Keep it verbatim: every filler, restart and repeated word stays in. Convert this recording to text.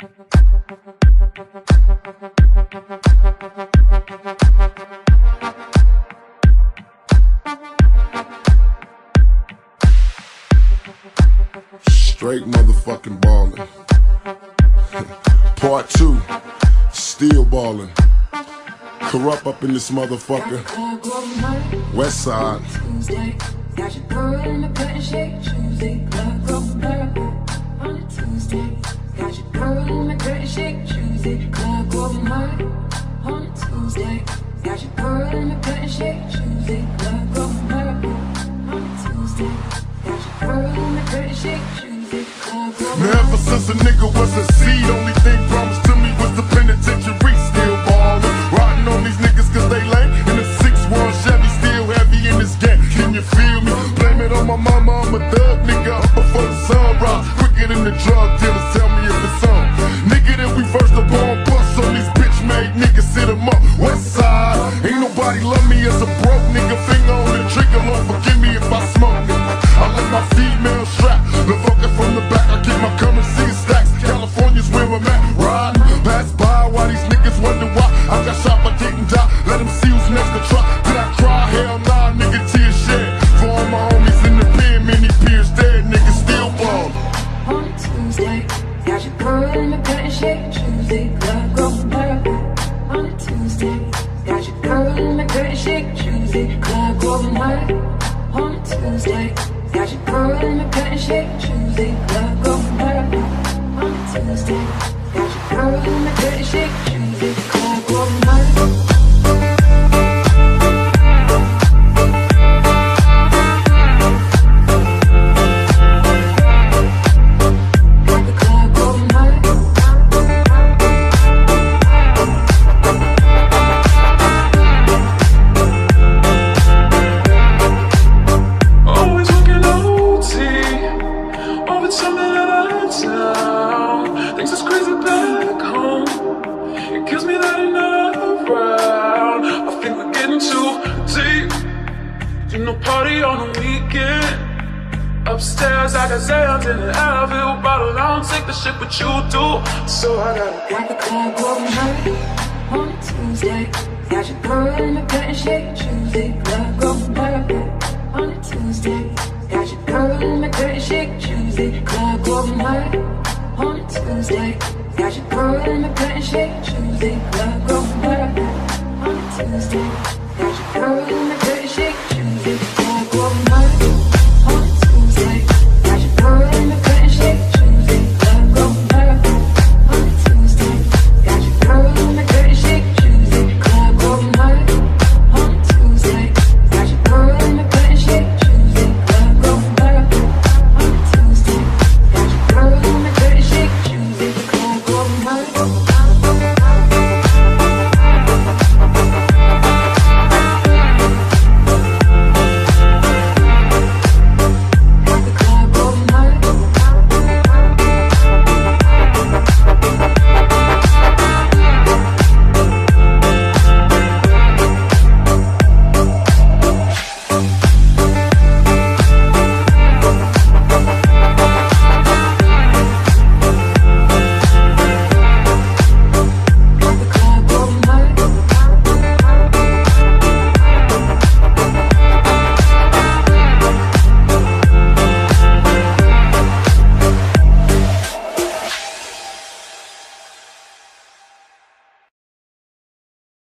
Straight motherfucking ballin'. Part two, still ballin'. Corrupt up in this motherfucker. West side. Got your girl in the cut and shake Tuesday. Club go Burak on a Tuesday. Got your girl in the cut and shake Tuesday. Club go Burak on a Tuesday. Got your girl in the cut and shake Tuesday. Club go Burak on a Tuesday. Got your girl in the cut and shake Tuesday. Club go Burak. Now ever since a nigga was a seed, only thing promised to me was the penitentiary. Still ballin', riding on these niggas cause they lame. In the six one Chevy, still heavy in this game. Can you feel me? Blame it on my mama, I'm a thug nigga up before the sun rise. Quicker than the drug dealers, tell me if it's on. Nigga that we first up on bust on these bitch made niggas, sit them up. West side, ain't nobody love me as a broke nigga. Finger on the trigger, Lord forgive me if I smoke it. I let my female strap, the fucker from the back. I get my currency in stacks. California's where I'm at, riding. Pass by while these niggas wonder why I got shot but didn't die. Let them see who's next to try. Did I cry? Hell nah, nigga, tears shed. For all my homies in the pen, many peers dead, niggas still ballin'. On a Tuesday, got your girl in the cut and shake Tuesday. Club go Burak on a Tuesday. Got your girl in the cut and shake Tuesday. Club go Burak on a Tuesday. Got your girl in the cut and shake Tuesday. Club go Burak on a Tuesday. Got your girl in the cut and shake Tuesday. Club go Burak. Party on the weekend. Upstairs, I got Zans in the Advil bottle. I don't take the shit, but you do. So I gotta got the club going hard on a Tuesday. Got your girl in the cut and shake Tuesday. Club going hard on a Tuesday. Got your girl in the cut and shake Tuesday. Club going hard on a Tuesday. Got your girl in the cut and shake Tuesday. Club going hard on a Tuesday. Got your girl in the cut and shake Tuesday.